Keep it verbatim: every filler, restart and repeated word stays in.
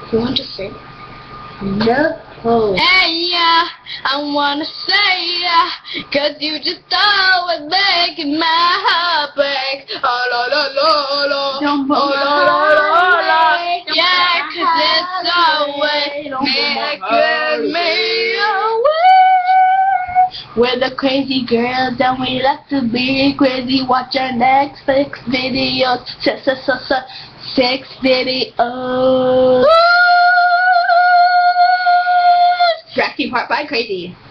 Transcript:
You want to sing? No. Hey, yeah, I wanna say, yeah, cause you just always making my heart break. Oh, la, la, la, la. Don't Oh, put la, my la, la, la. heart away. Yeah, cause it's always Don't put my making me away. We're the crazy girls and we like to be crazy. Watch our Netflix videos. S -s -s -s Sex videos. Jurassic Park by Crazy.